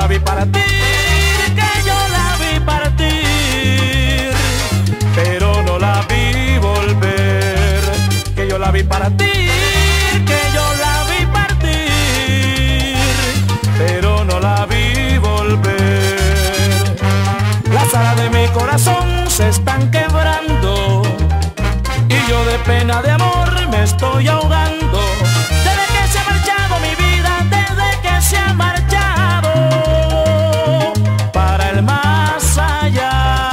la vi partir, que yo la vi partir, pero no la vi volver. Que yo la vi partir, que yo la vi partir, pero no la vi volver. Las alas de mi corazón se están quebrando y yo de pena de amor me estoy ahogando. Desde que se ha marchado mi vida, desde que se ha marchado para el más allá.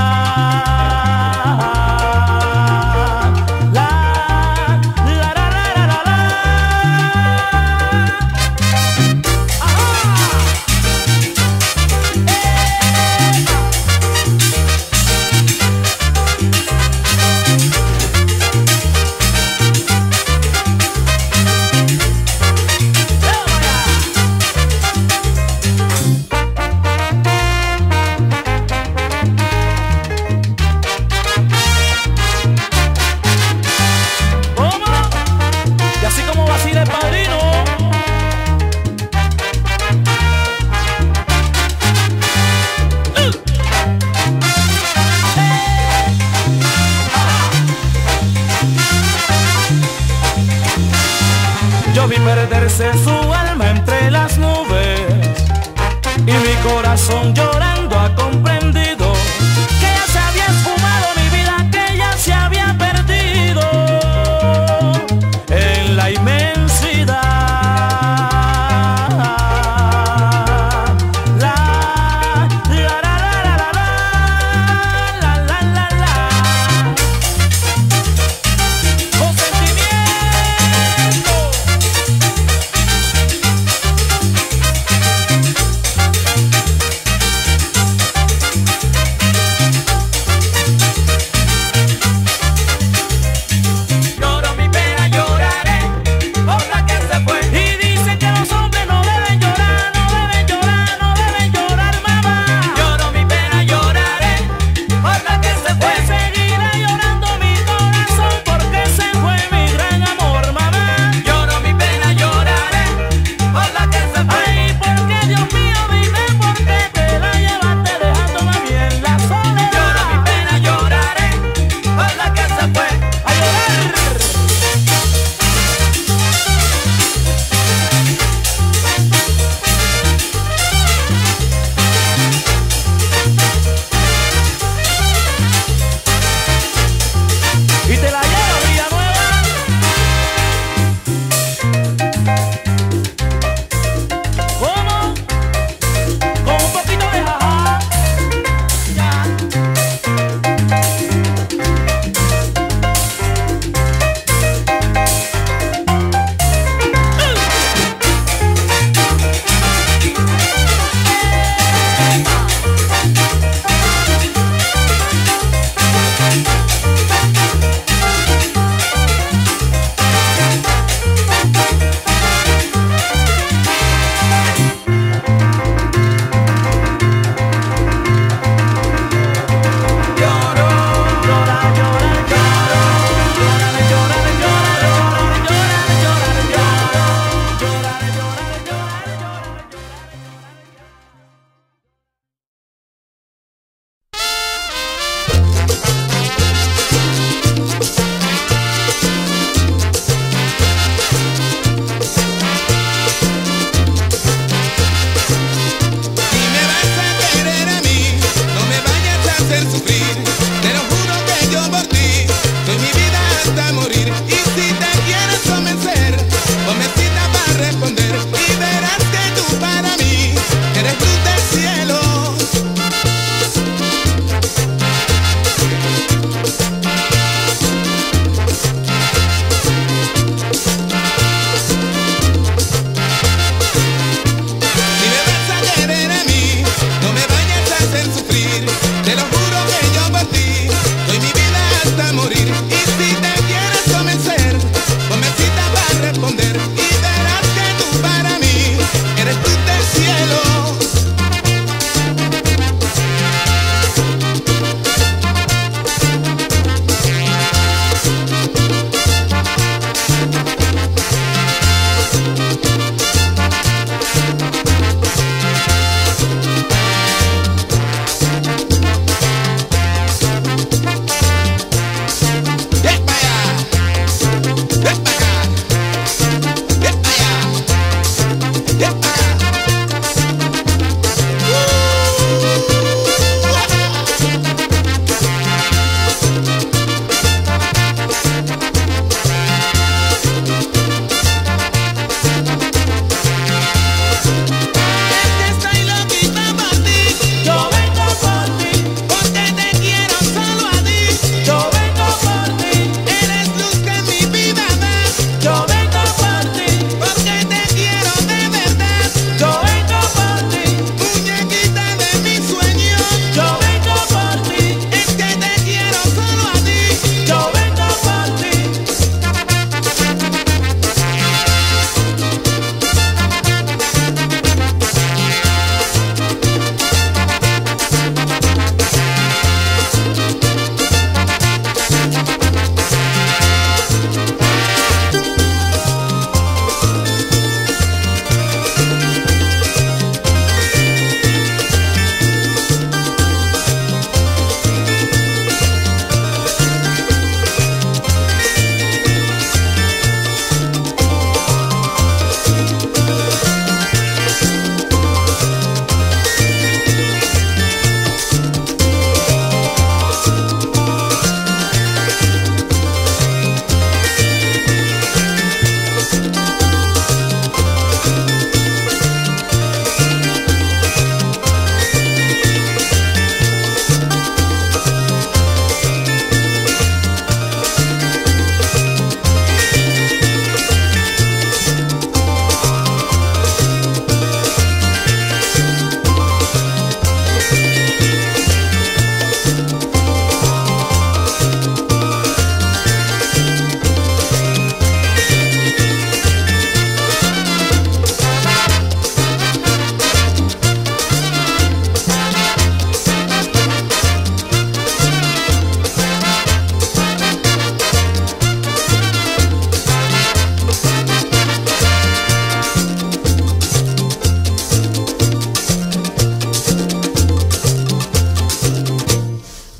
Yo vi perderse su alma entre las nubes y mi corazón llorando ha comprendido que ya se había esfumado mi vida, que ya se había perdido en la inmensidad.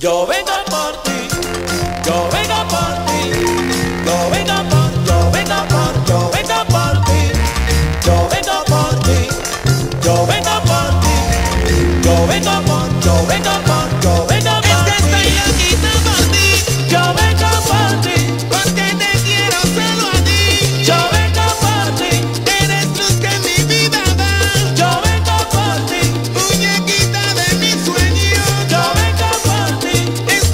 Yo vengo por ti, yo vengo por ti, yo vengo por ti, yo vengo por ti, yo vengo por ti, yo vengo por ti, yo vengo por ti. Es que estoy loquita por ti, Yo vengo por ti, porque te quiero solo a ti. yo vengo por ti, Eres luz que mi vida da, yo vengo por ti, muñequita de mis sueños. yo vengo por ti. Es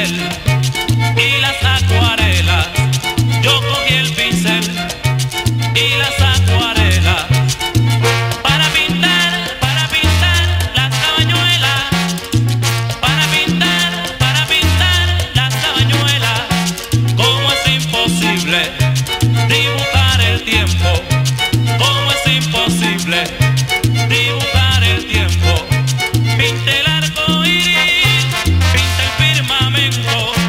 pincel y las acuarelas. Yo cogí el pincel y las acuarelas para pintar las cabañuelas, para pintar las cabañuelas. Como es imposible dibujar el tiempo, como es imposible dibujar el tiempo. Pinté el arco iris, pinté el firmamento,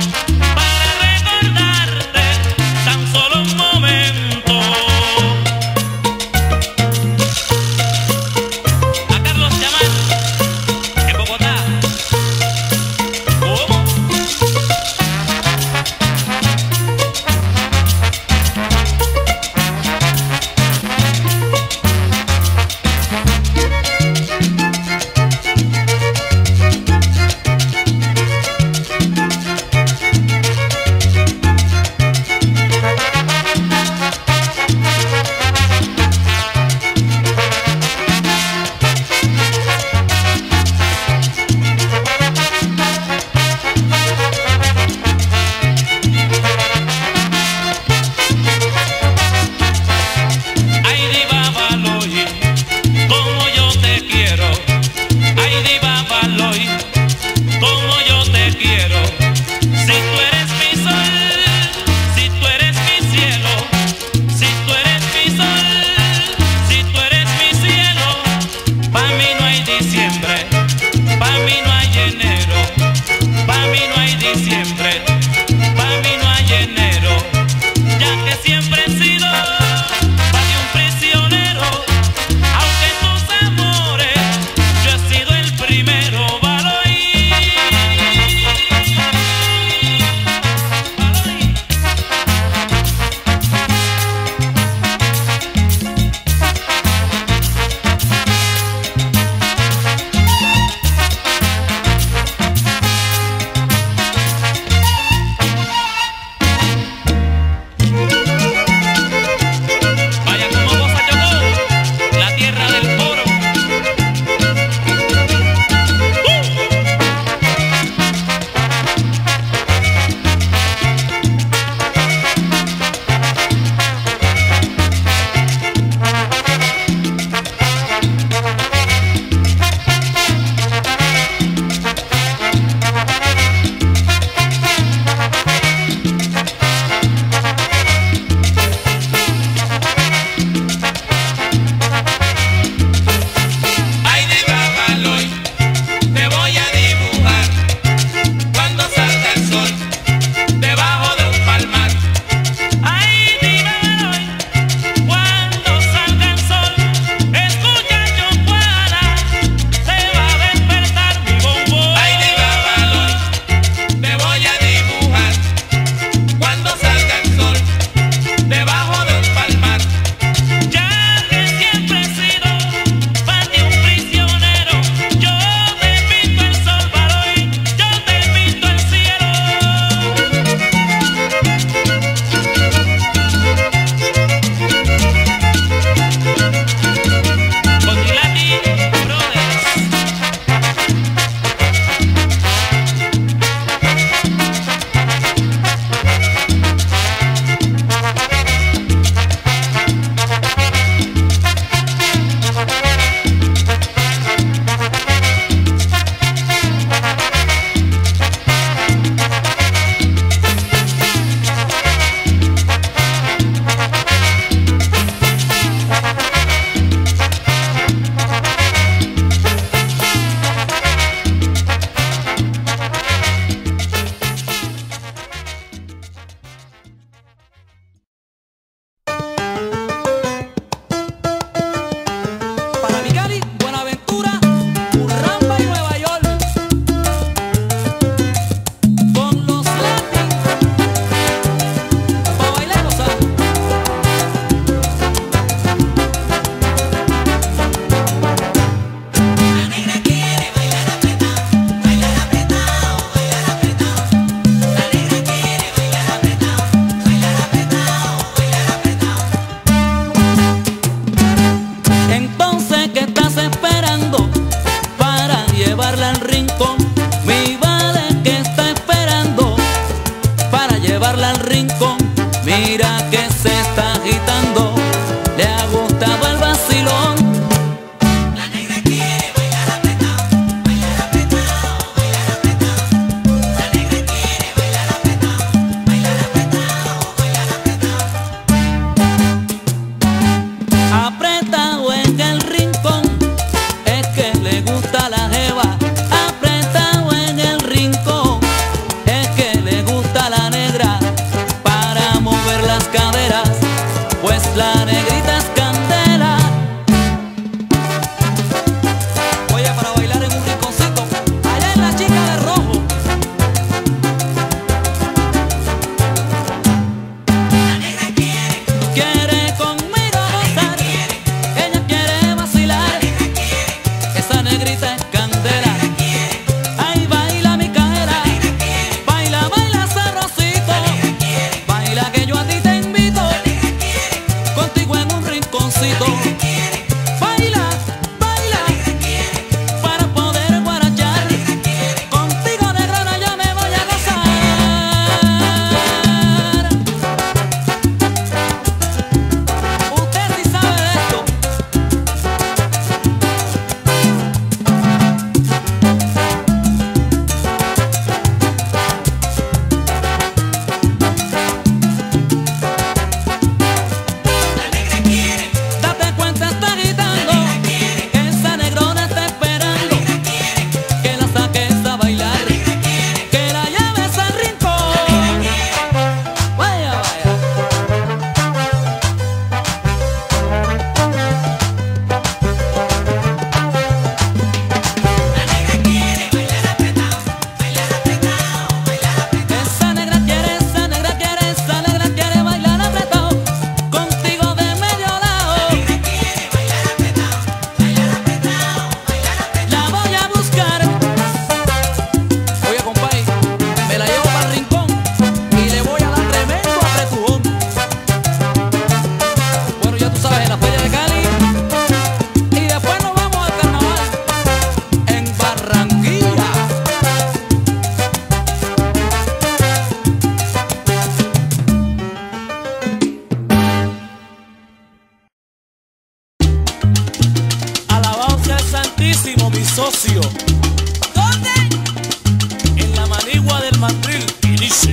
mandril y dice: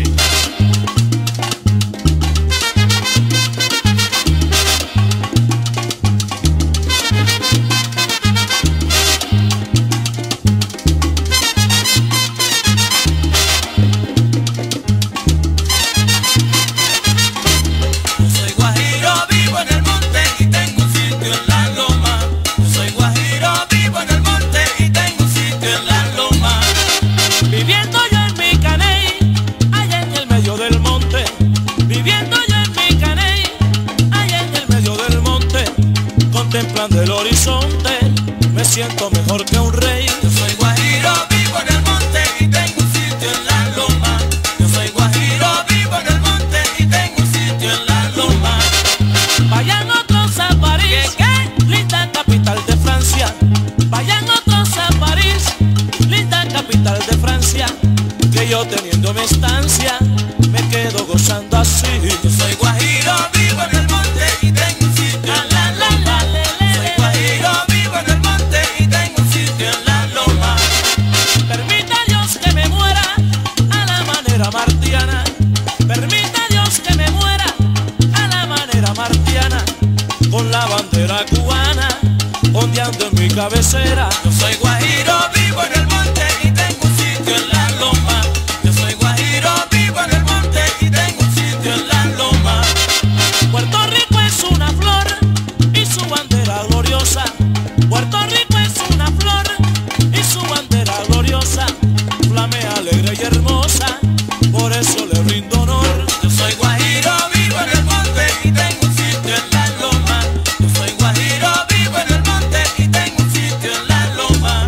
contemplando el horizonte, me siento mejor que un rey. Yo soy guajiro, vivo en el monte y tengo un sitio en la loma. Yo soy guajiro, vivo en el monte y tengo un sitio en la loma. Vayan otros a París, ¿qué? Linda capital de Francia. Vayan otros a París, linda capital de Francia. Que yo teniendo mi estancia, me quedo gozando así. Yo soy guajiro, vivo en el monte y tengo un sitio en la loma. Soy guajiro, vivo en el monte y tengo un sitio en la loma. Permita Dios que me muera a la manera martiana. Permita Dios que me muera a la manera martiana, con la bandera cubana ondeando en mi cabecera. Yo soy guajiro, vivo en el monte y tengo un sitio en la loma. Yo soy guajiro, vivo en el monte y tengo un sitio en la loma. Puerto Rico es una flor y su bandera gloriosa. Puerto Rico es una flor y su bandera gloriosa. Flamea alegre y hermosa, por eso le rindo honor. Yo soy guajiro, vivo en el monte y tengo un sitio en la loma. Yo soy guajiro, vivo en el monte y tengo un sitio en la loma.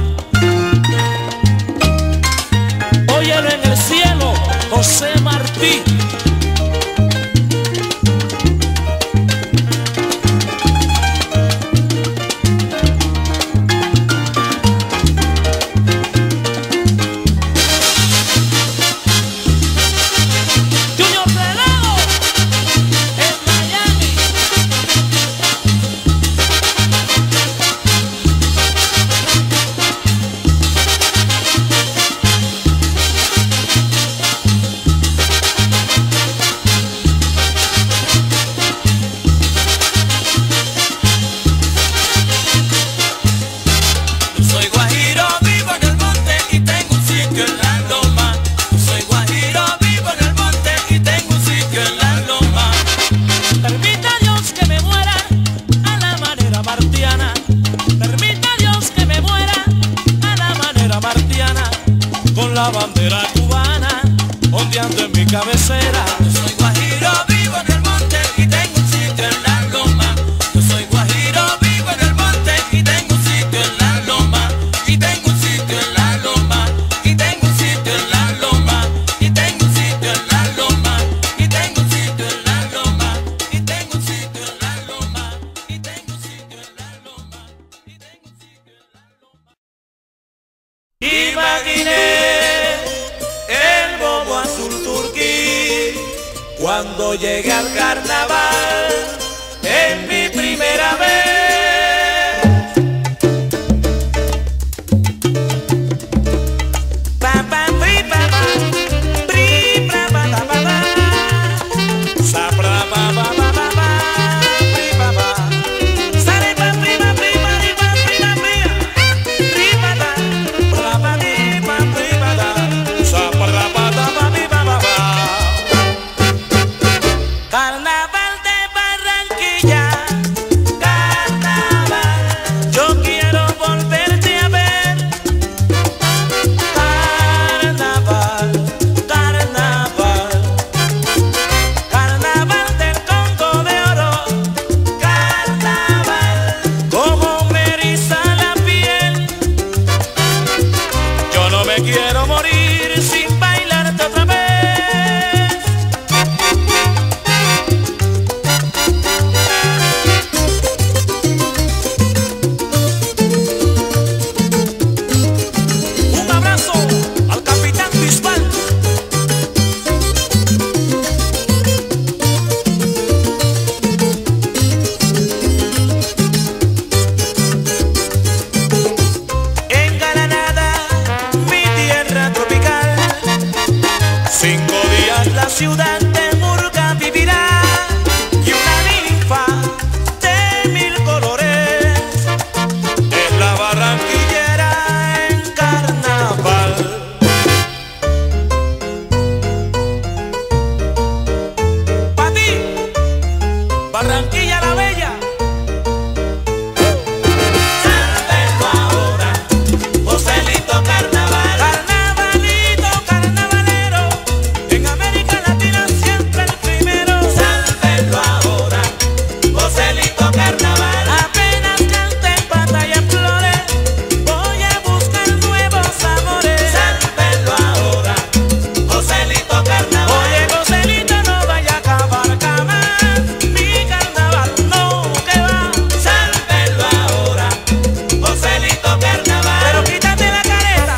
Óyelo en el cielo, José Martí. Junior Pelado en Miami. Yo soy guajiro, vivo en el monte y tengo un sitio en la loma. Yo soy guajiro, vivo en el monte y tengo un sitio en la loma. Permita Dios que me muera a la manera martiana. Permita Dios que me muera a la manera martiana, con la bandera cubana ondeando en mi cabecera. Yo soy guajiro, vivo en el monte y tengo un sitio en la loma. Yo soy guajiro, vivo en el monte y tengo un sitio en la loma. Y tengo un sitio en la loma. Y tengo un sitio en la loma. Y tengo un sitio en la loma. Y tengo un sitio en la loma. Y tengo un sitio en la loma. Y tengo un sitio en la loma. Y tengo un sitio en la loma. Imaginé el bobo azul turquí cuando llegué al carnaval en mi primera vez. Pa, pa, pri, pa, pa, pri, pra, pa, ta, pa, pa. Sa, pra, pa, pa, pa, pa, pa, pri, pa, pa. Sa, re, pa, pri, pa, pri, pa, ri, pa, pri, pa, pri, pri, pa, ta. Pra, pa, di, pa, pri, pa, ta. Sa, pra, pa, ta, pa, pi, pa, pa, pa. Carnaval de Barranquilla, ciudad de Murga vivirá y una ninfa de 1000 colores es la barranquillera en carnaval. Pa' ti, Barranquilla la Bella. Sálvelo ahora, Joselito Carnaval. Carnavalito, carnavalero, en América Latina siempre el primero. Sálvelo ahora, Joselito Carnaval. Apenas cante en batalla en flores, voy a buscar nuevos amores. Sálvelo ahora, Joselito Carnaval. Oye, Joselito, no vaya a acabar jamás mi carnaval, no, que va. Sálvelo ahora, Joselito Carnaval. Pero quítate la careta.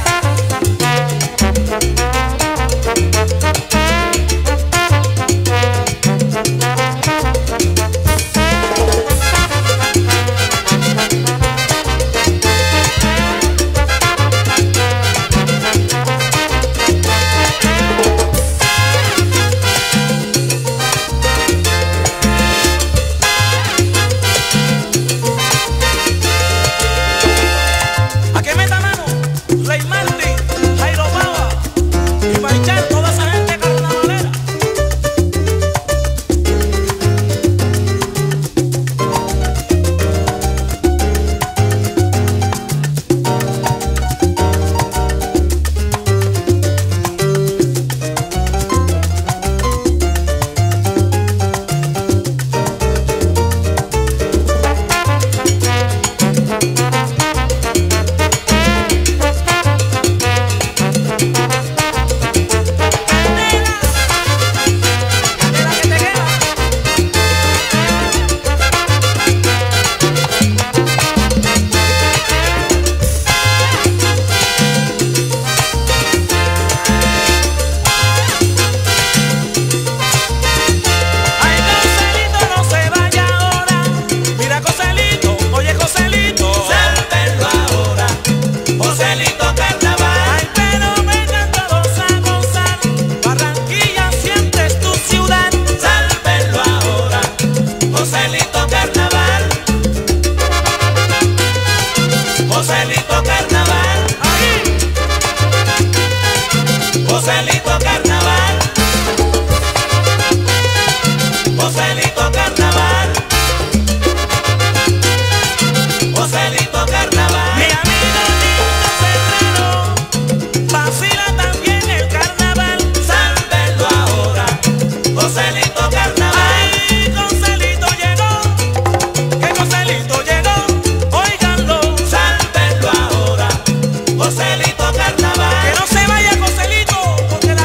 ¿A qué meta mano? Rey Martin, Jairo Baba y Marchal, toda esa gente carnavalera. Candela que te quema. Ay, Joselito, no se vaya ahora. Mira, Joselito, oye, Joselito. Sálvelo ahora, Joselito Carnaval. Ay, pero vengan todos a gozar. Barranquilla siempre es tu ciudad. Sálvelo ahora, Joselito Carnaval. Joselito Carnaval. Ahí. Joselito Carnaval. Joselito Carnaval. Joselito Carnaval. Mi amigo Nito Serrano vacila también el carnaval. Sálvelo ahora, Joselito Carnaval. Ay, Joselito llegó, que Joselito llegó, óiganlo. Sálvelo ahora, Joselito Carnaval. Que no se vaya Joselito, porque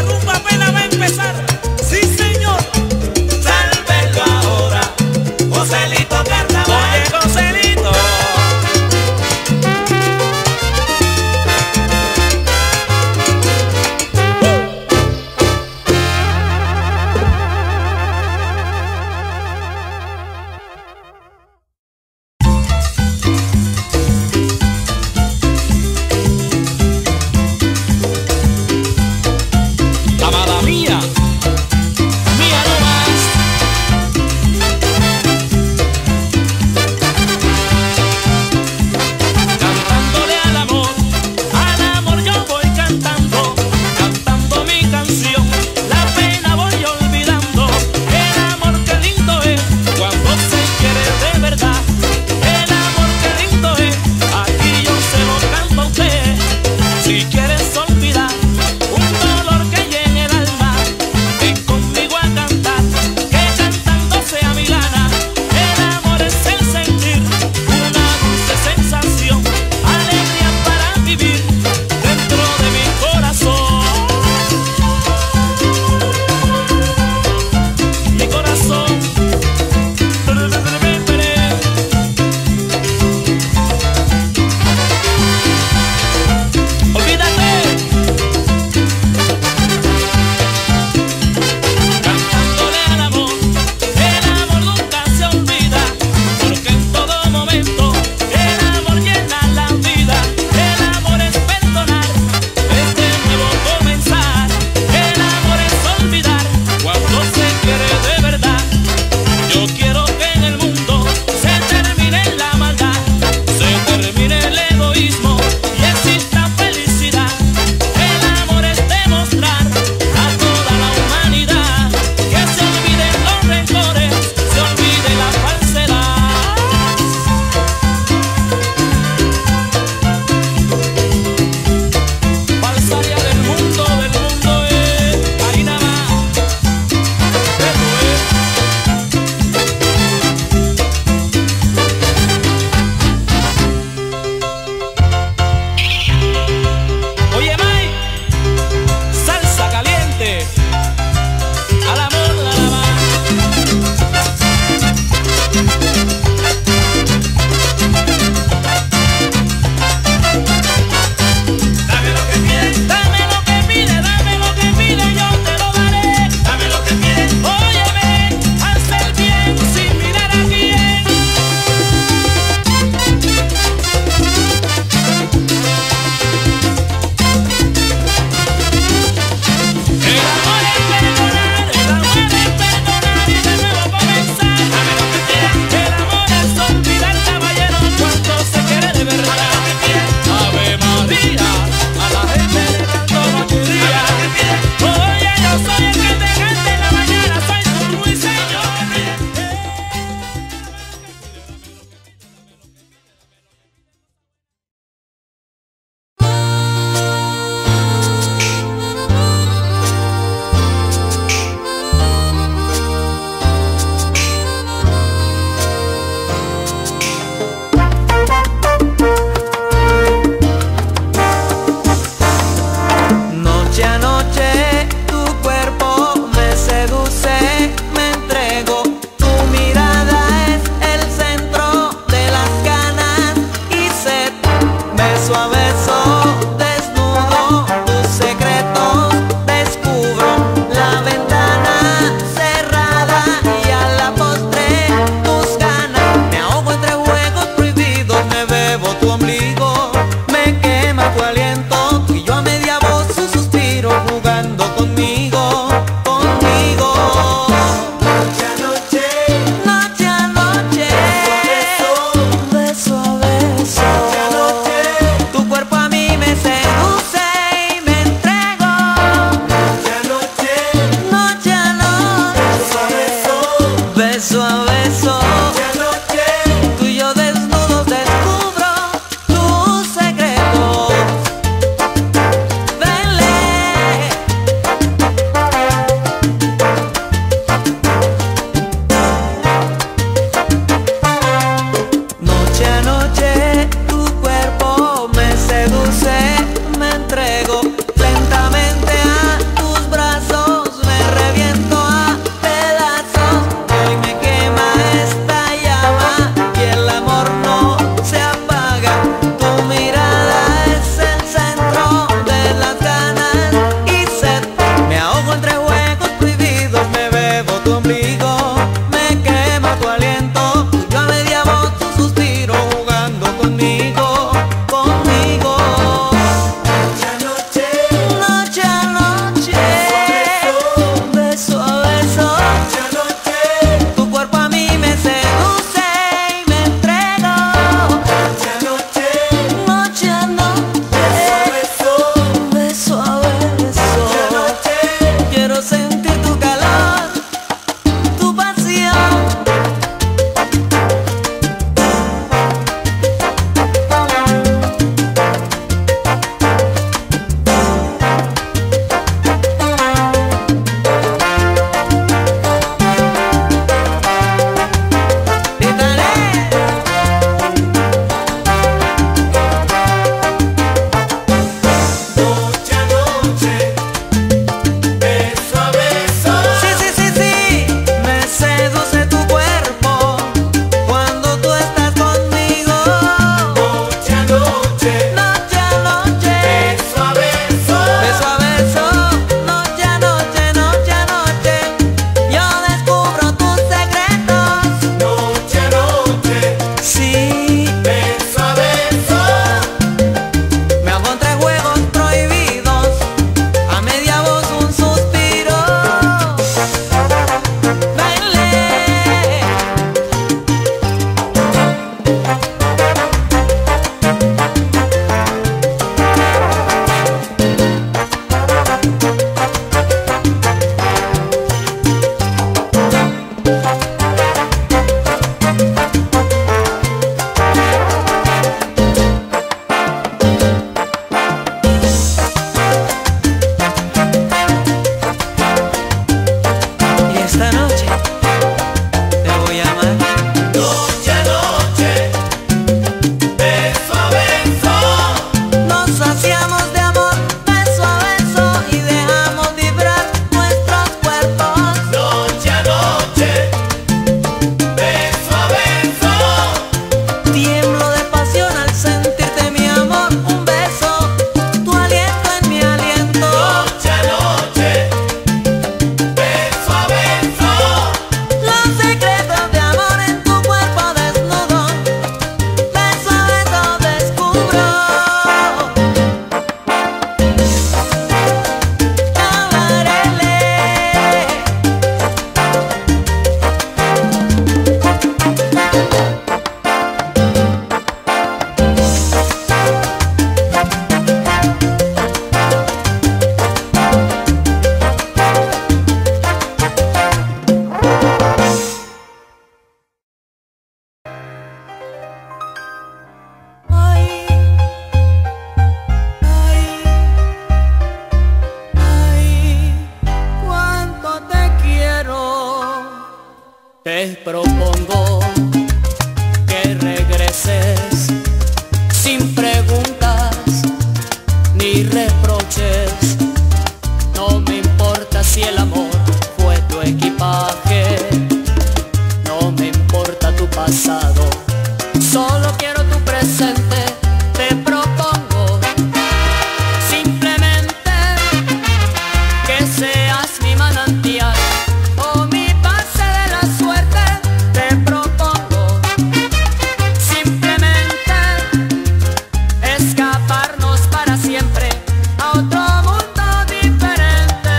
Te propongo que regreses sin preguntas ni reproches. No me importa si el amor fue tu equipaje, no me importa tu pasado, solo quiero tu presente. Te propongo simplemente que seas mi manantial o mi pase de la suerte. Te propongo simplemente escaparnos para siempre a otro mundo diferente.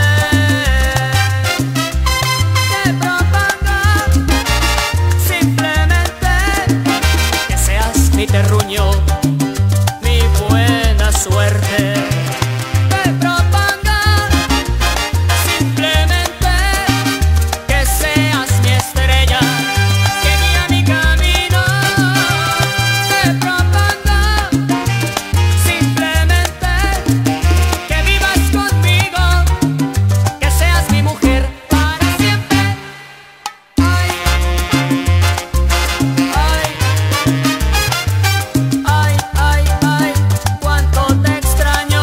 Te propongo simplemente que seas mi terruño, mi buena suerte. Te propongo simplemente que seas mi estrella, que guía mi camino. Te propongo simplemente que vivas conmigo, que seas mi mujer para siempre. Ay, ay, ay, ay, cuánto te extraño.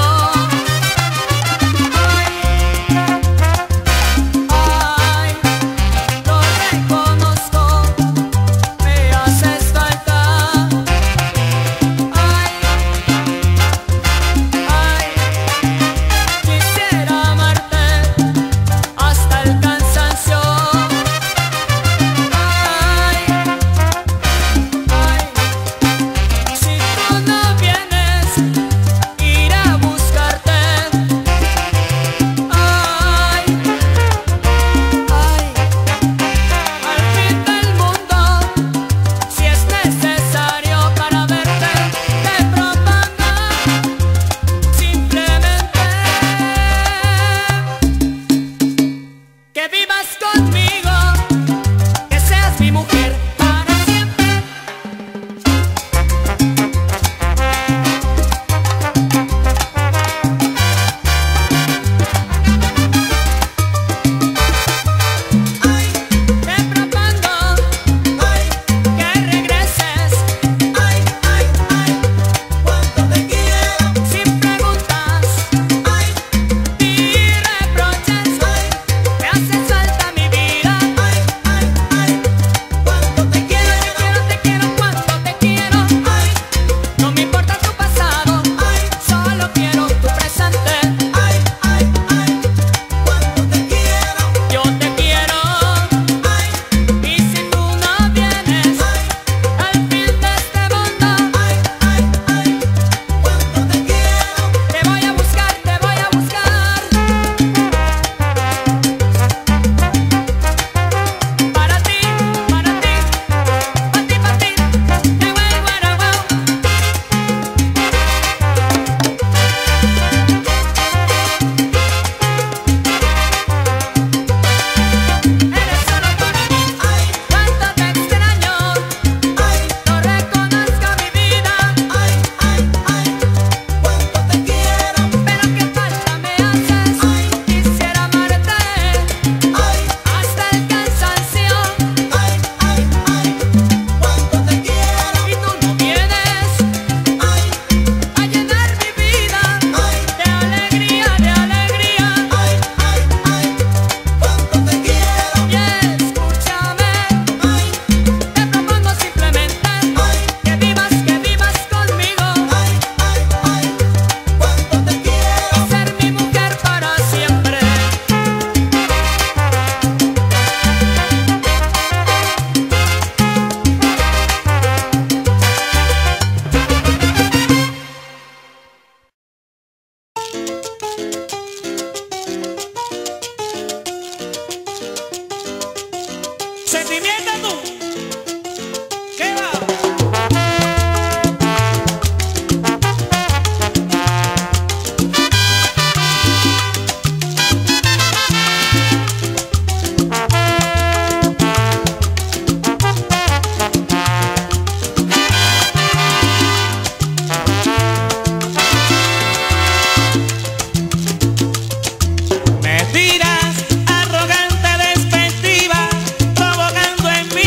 Ay, lo reconozco, me haces falta. Ay, quisiera amarte hasta el cansancio. Si tú no vienes, iré a buscarte. Al fin del mundo, si es necesario para verte. Te propongo simplemente que vivas conmigo, que seas mi mujer para siempre. Te propongo que regreses cuánto te quiero, sin preguntas ni reproches. Me haces falta mi vida. cuánto te quiero, Te quiero, cuánto te quiero. No me importa tu pasado, solo quiero tu presente. cuánto te quiero, Yo te quiero. Y si tú no vienes al fin de este mundo, cuánto te quiero, te voy a buscar, te voy a buscar. Para ti, para ti, para ti, para ti. Te voy a guaraguao. Eres solo para mí. Cuánto te extraño. No reconozco mi vida. cuánto te quiero, Pero qué falta me haces. Quisiera amarte hasta el cansancio. cuánto te quiero, Y tú no vienes a llenar mi vida de alegría, de alegría. cuánto te quiero, Y escúchame, te propongo simplemente que vivas conmigo, cuánto te quiero, ser mi mujer para siempre. Sentimiento tú, ¿qué va? Me tiras arrogante, despectiva, provocando en mí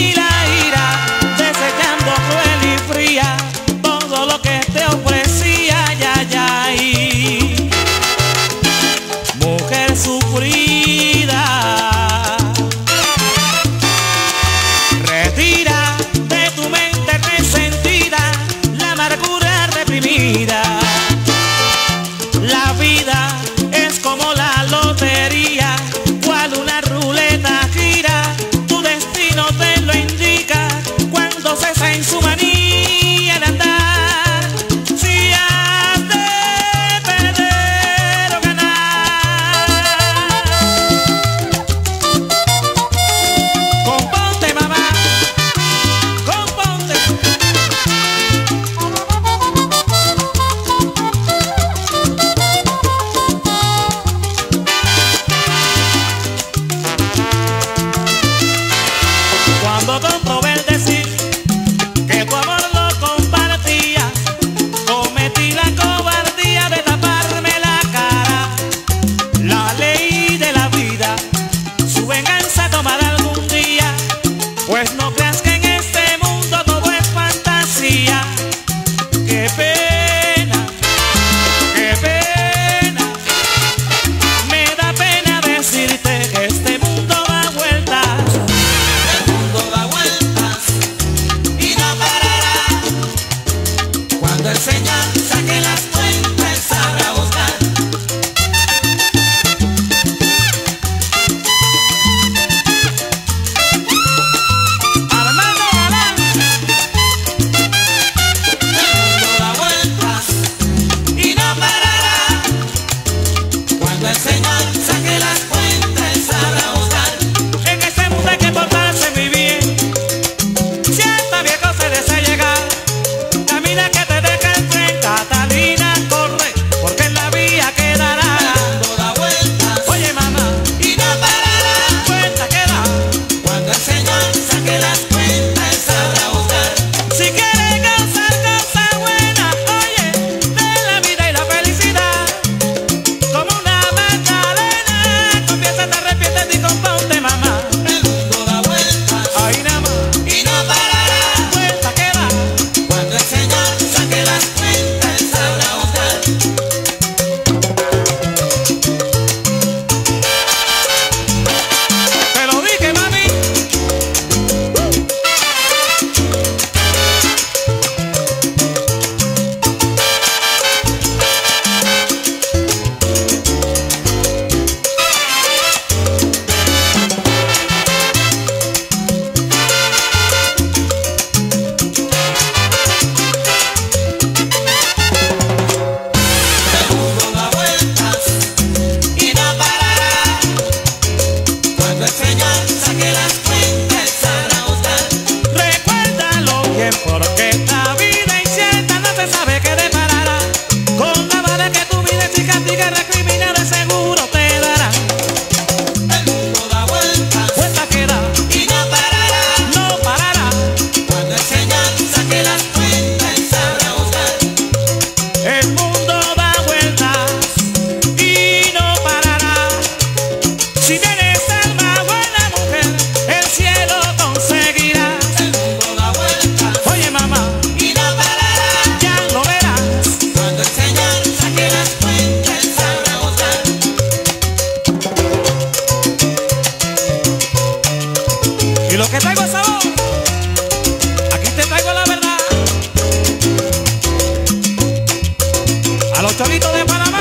Y lo que traigo es sabor. Aquí te traigo la verdad. A los cholitos de Panamá.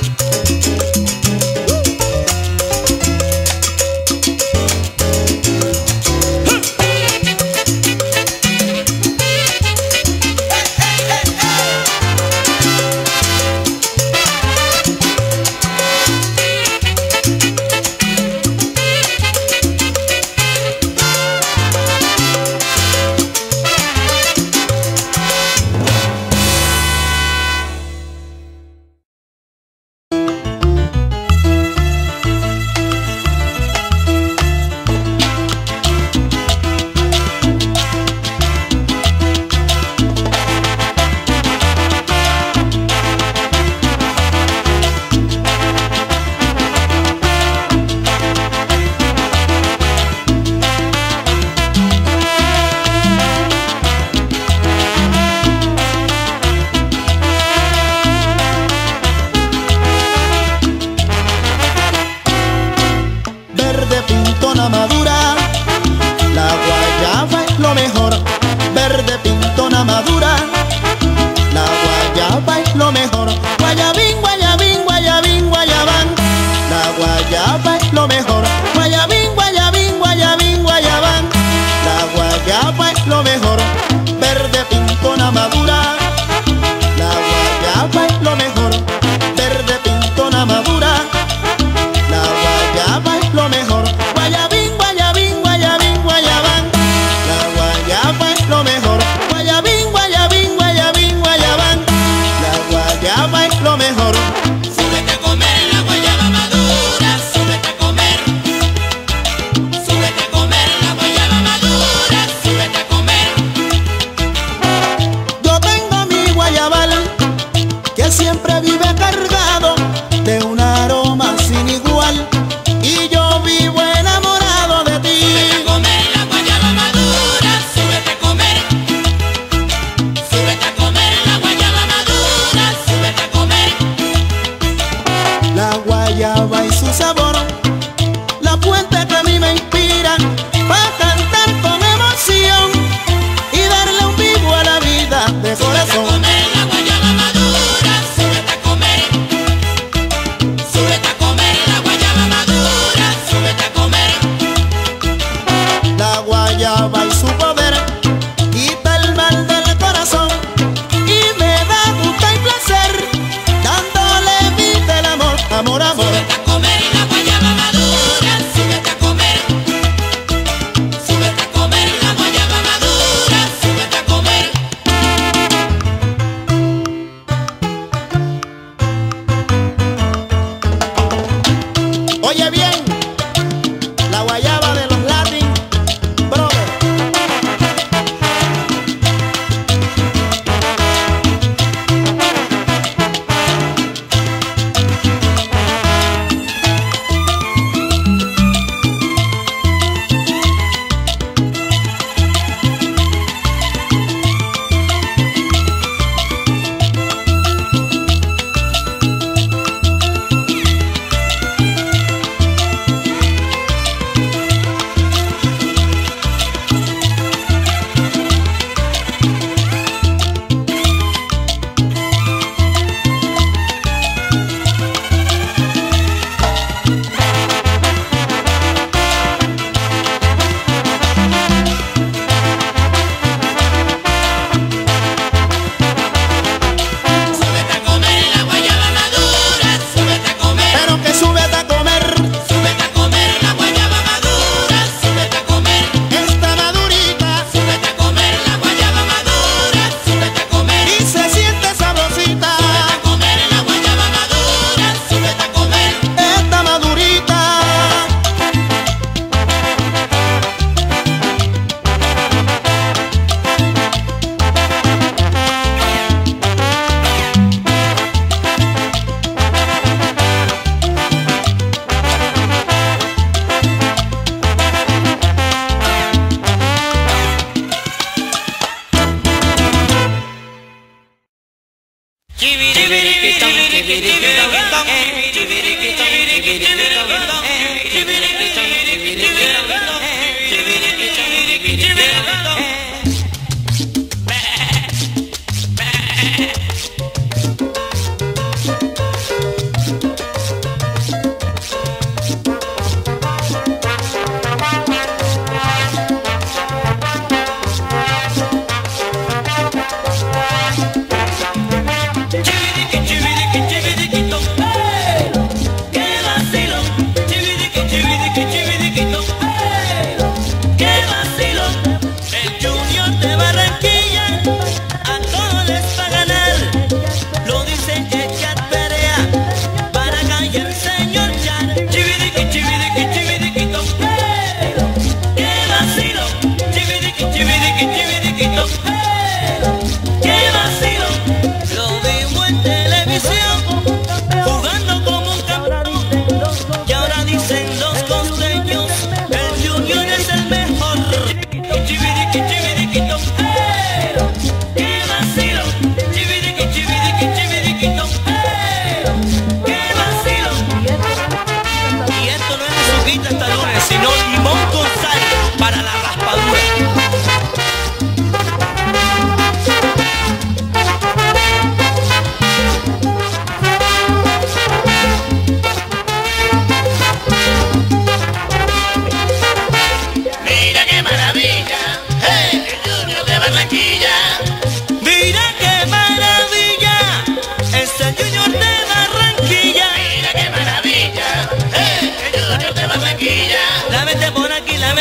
Madura, la guayaba es lo mejor. Verde pintona madura, la guayaba es lo mejor. Guayabín, guayabín, guayabín, guayabán, la guayaba es lo mejor. Guayabín, guayabín, guayabín, guayabán, la guayaba es lo mejor. Verde pintona madura, la guayaba es lo mejor. Verde pintona madura, la guayaba es lo mejor. Guayabín, guayabín,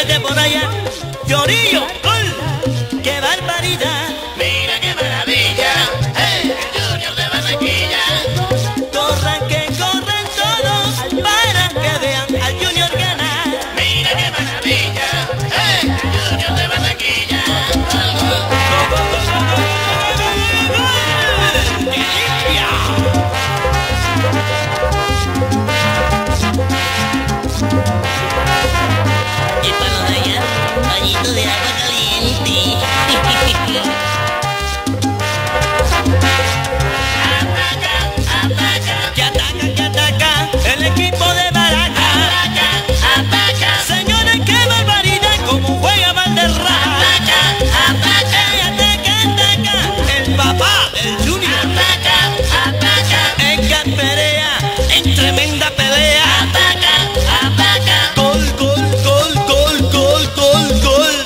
desde por allá. Llorillo, qué barbaridad. Mira qué maravilla, el Junior de Barranquilla. Corran que corran todos para que vean al Junior ganar. Mira qué maravilla, el Junior de Barranquilla. Y para los de allá, bañito de agua caliente. Que ataca el equipo de Baraca. Señores, qué barbaridad como juega Valderrama. Ataca el papá del Junior. Edgar Perea en tremenda pelea. Gol, gol, gol, gol, gol, gol, gol.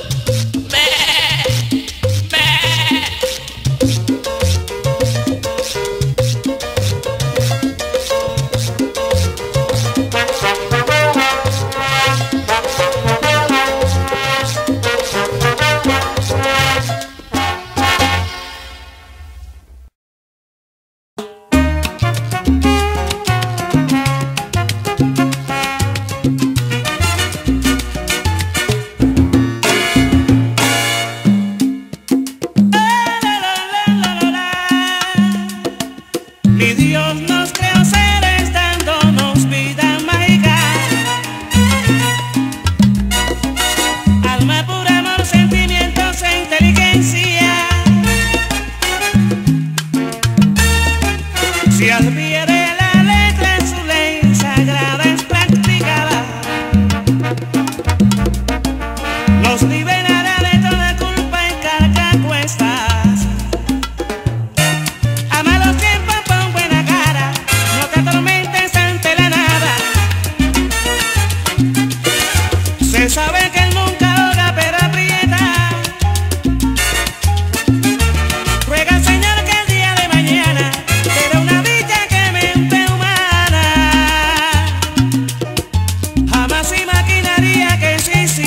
Mi Dios nos creó seres dándonos vida mágica, alma pura, amor, sentimientos e inteligencia. Si al pie de la letra en su ley sagrada es practicada, nos liberará de toda culpa y carga a cuestas. A malos tiempos pon buena cara, no te atormentes ante la nada. Se sabe que él nunca ahoga pero aprieta. Ruega al Señor que el día de mañana te dé una dicha que mente humana jamás imaginaría que existiera.